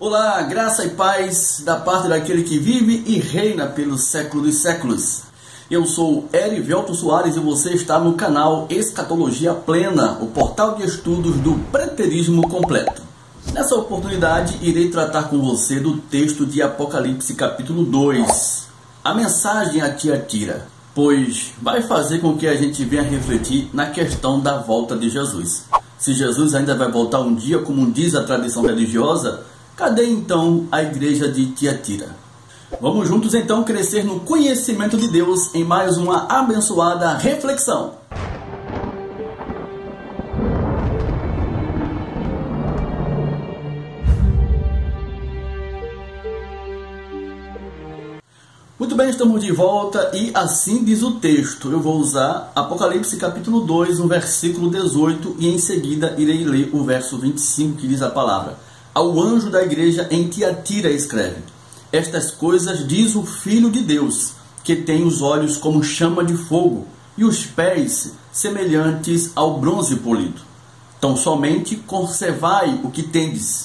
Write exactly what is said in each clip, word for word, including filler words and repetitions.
Olá, graça e paz da parte daquele que vive e reina pelos séculos dos séculos. Eu sou Erivelto Soares e você está no canal Escatologia Plena, o portal de estudos do preterismo completo. Nessa oportunidade, irei tratar com você do texto de Apocalipse capítulo dois, a mensagem a Tiatira, pois vai fazer com que a gente venha refletir na questão da volta de Jesus. Se Jesus ainda vai voltar um dia, como diz a tradição religiosa, cadê então a igreja de Tiatira? Vamos juntos então crescer no conhecimento de Deus em mais uma abençoada reflexão. Muito bem, estamos de volta e assim diz o texto. Eu vou usar Apocalipse capítulo dois, no versículo dezoito, e em seguida irei ler o verso vinte e cinco, que diz a palavra: Ao anjo da igreja em Tiatira escreve: Estas coisas diz o Filho de Deus, que tem os olhos como chama de fogo e os pés semelhantes ao bronze polido. Tão somente conservai o que tendes,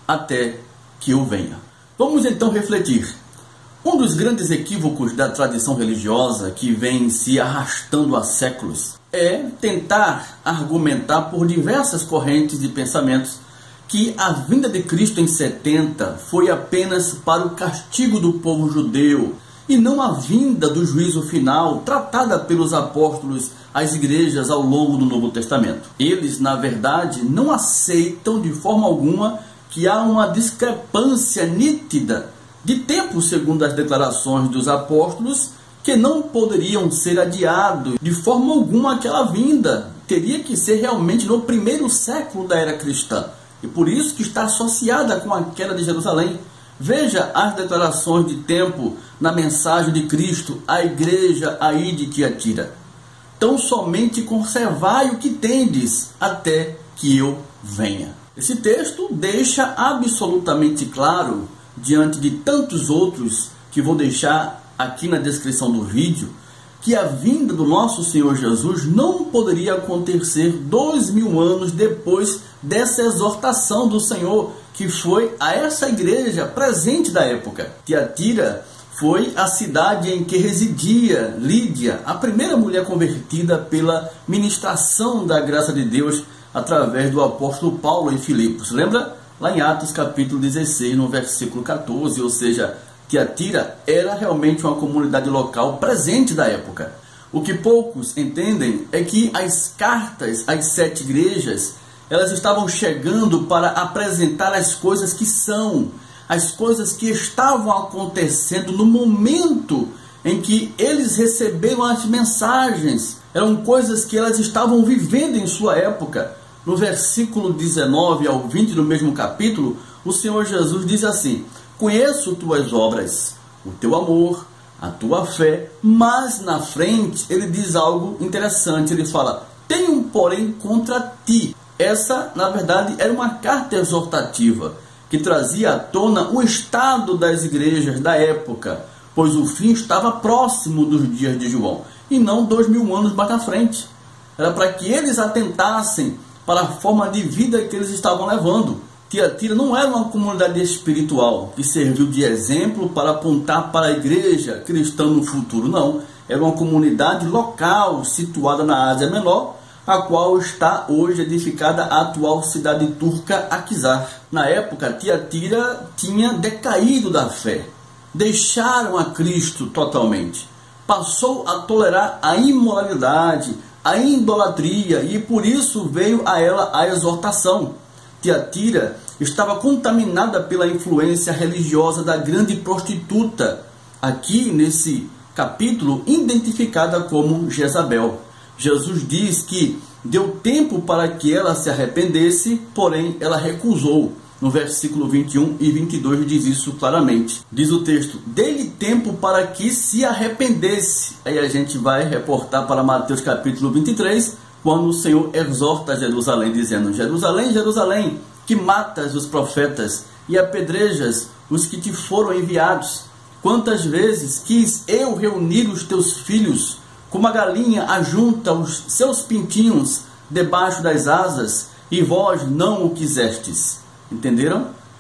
até que eu venha. Vamos então refletir. Um dos grandes equívocos da tradição religiosa, que vem se arrastando há séculos, é tentar argumentar por diversas correntes de pensamentos que a vinda de Cristo em setenta foi apenas para o castigo do povo judeu e não a vinda do juízo final tratada pelos apóstolos às igrejas ao longo do Novo Testamento. Eles, na verdade, não aceitam de forma alguma que há uma discrepância nítida de tempo, segundo as declarações dos apóstolos, que não poderiam ser adiados de forma alguma aquela vinda. Teria que ser realmente no primeiro século da era cristã. E por isso que está associada com a queda de Jerusalém. Veja as declarações de tempo na mensagem de Cristo à igreja aí de Tiatira. Tão somente conservai o que tendes, até que eu venha. Esse texto deixa absolutamente claro, diante de tantos outros que vou deixar aqui na descrição do vídeo, que a vinda do nosso Senhor Jesus não poderia acontecer dois mil anos depois dessa exortação do Senhor, que foi a essa igreja presente da época. Tiatira foi a cidade em que residia Lídia, a primeira mulher convertida pela ministração da graça de Deus através do apóstolo Paulo em Filipos. Lembra? Lá em Atos capítulo dezesseis, no versículo quatorze, ou seja, Tiatira era realmente uma comunidade local presente da época. O que poucos entendem é que as cartas às sete igrejas, elas estavam chegando para apresentar as coisas que são, as coisas que estavam acontecendo no momento em que eles receberam as mensagens. Eram coisas que elas estavam vivendo em sua época. No versículo dezenove ao vinte do mesmo capítulo, o Senhor Jesus diz assim: Conheço tuas obras, o teu amor, a tua fé, mas na frente ele diz algo interessante. Ele fala: Tenho, porém, contra ti. Essa, na verdade, era uma carta exortativa que trazia à tona o estado das igrejas da época, pois o fim estava próximo dos dias de João, e não dois mil anos mais na frente. Era para que eles atentassem para a forma de vida que eles estavam levando. Tiatira não era uma comunidade espiritual que serviu de exemplo para apontar para a igreja cristã no futuro, não. Era uma comunidade local situada na Ásia Menor, a qual está hoje edificada a atual cidade turca Akhisar. Na época, Tiatira tinha decaído da fé, deixaram a Cristo totalmente, passou a tolerar a imoralidade, a idolatria, e por isso veio a ela a exortação. Tiatira estava contaminada pela influência religiosa da grande prostituta, aqui nesse capítulo identificada como Jezabel. Jesus diz que deu tempo para que ela se arrependesse, porém ela recusou. No versículo vinte e um e vinte e dois diz isso claramente. Diz o texto: Dê-lhe tempo para que se arrependesse. Aí a gente vai reportar para Mateus capítulo vinte e três, quando o Senhor exorta Jerusalém, dizendo: Jerusalém, Jerusalém, que matas os profetas e apedrejas os que te foram enviados. Quantas vezes quis eu reunir os teus filhos, como a galinha ajunta os seus pintinhos debaixo das asas, e vós não o quisestes. Entenderam?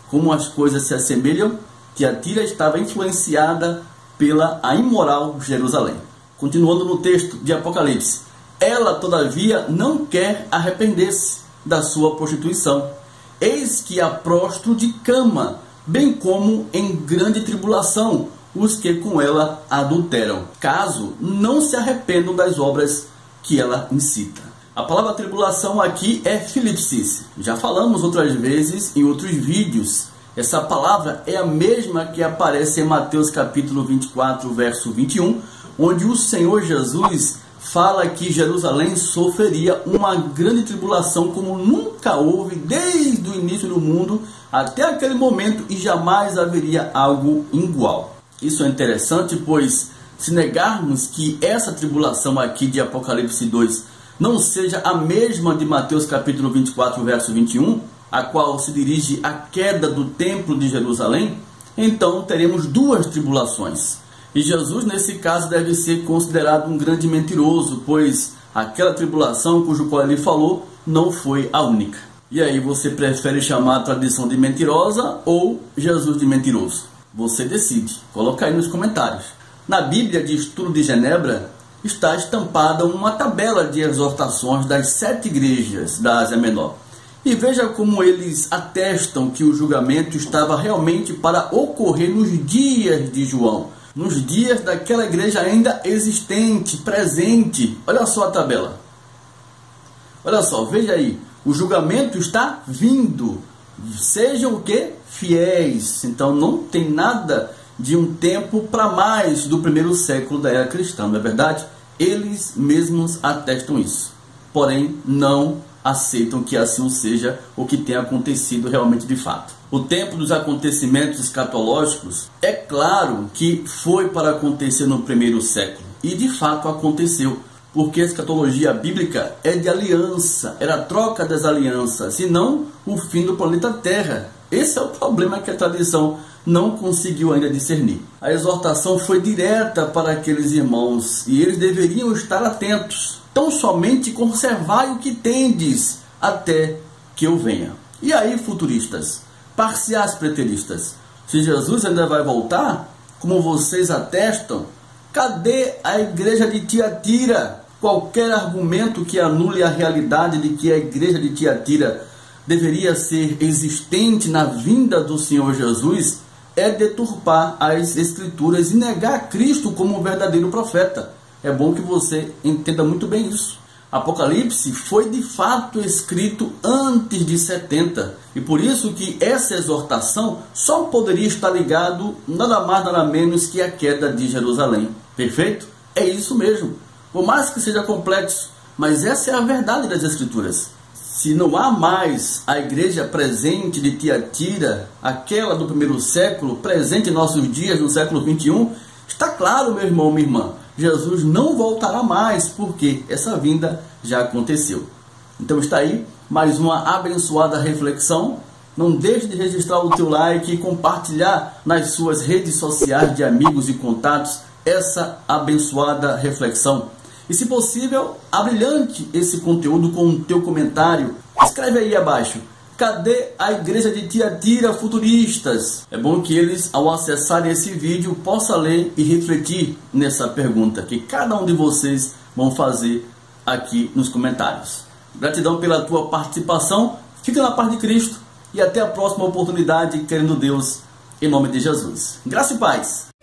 como as coisas se assemelham, Tiatira estava influenciada pela a imoral Jerusalém. Continuando no texto de Apocalipse, ela todavia não quer arrepender-se da sua prostituição. Eis que a prostro de cama, bem como em grande tribulação os que com ela adulteram, caso não se arrependam das obras que ela incita. A palavra tribulação aqui é filipsis. Já falamos outras vezes em outros vídeos. Essa palavra é a mesma que aparece em Mateus capítulo vinte e quatro, verso vinte e um, onde o Senhor Jesus fala que Jerusalém sofreria uma grande tribulação como nunca houve desde o início do mundo até aquele momento, e jamais haveria algo igual. Isso é interessante, pois se negarmos que essa tribulação aqui de Apocalipse dois não seja a mesma de Mateus capítulo vinte e quatro, verso vinte e um, a qual se dirige à queda do templo de Jerusalém, então teremos duas tribulações. E Jesus, nesse caso, deve ser considerado um grande mentiroso, pois aquela tribulação cujo qual ele falou não foi a única. E aí, você prefere chamar a tradição de mentirosa ou Jesus de mentiroso? Você decide. Coloca aí nos comentários. Na Bíblia de Estudo de Genebra está estampada uma tabela de exortações das sete igrejas da Ásia Menor. E veja como eles atestam que o julgamento estava realmente para ocorrer nos dias de João, nos dias daquela igreja ainda existente, presente. Olha só a tabela. Olha só, veja aí. O julgamento está vindo. Sejam o que? Fiéis. Então não tem nada de um tempo para mais do primeiro século da era cristã, não é verdade? Eles mesmos atestam isso. Porém, não aceitam que assim seja o que tenha acontecido realmente de fato. O tempo dos acontecimentos escatológicos, é claro que foi para acontecer no primeiro século. E de fato aconteceu. Porque a escatologia bíblica é de aliança, era a troca das alianças, e não o fim do planeta Terra. Esse é o problema que a tradição não conseguiu ainda discernir. A exortação foi direta para aqueles irmãos, e eles deveriam estar atentos. Tão somente conservai o que tendes, até que eu venha. E aí, futuristas, parciais preteristas, se Jesus ainda vai voltar, como vocês atestam, cadê a igreja de Tiatira? Qualquer argumento que anule a realidade de que a igreja de Tiatira deveria ser existente na vinda do Senhor Jesus é deturpar as Escrituras e negar Cristo como um verdadeiro profeta. É bom que você entenda muito bem isso. Apocalipse foi de fato escrito antes de setenta, e por isso que essa exortação só poderia estar ligado nada mais nada menos que a queda de Jerusalém. Perfeito? É isso mesmo. Por mais que seja complexo, mas essa é a verdade das Escrituras. Se não há mais a igreja presente de Tiatira, aquela do primeiro século, presente em nossos dias, no século vinte e um, está claro, meu irmão, minha irmã, Jesus não voltará mais, porque essa vinda já aconteceu. Então está aí mais uma abençoada reflexão. Não deixe de registrar o teu like e compartilhar nas suas redes sociais de amigos e contatos essa abençoada reflexão. E se possível, abrilhante esse conteúdo com o teu comentário. Escreve aí abaixo: cadê a igreja de Tiatira, futuristas? É bom que eles, ao acessarem esse vídeo, possam ler e refletir nessa pergunta que cada um de vocês vão fazer aqui nos comentários. Gratidão pela tua participação. Fica na paz de Cristo e até a próxima oportunidade, querendo Deus, em nome de Jesus. Graça e paz.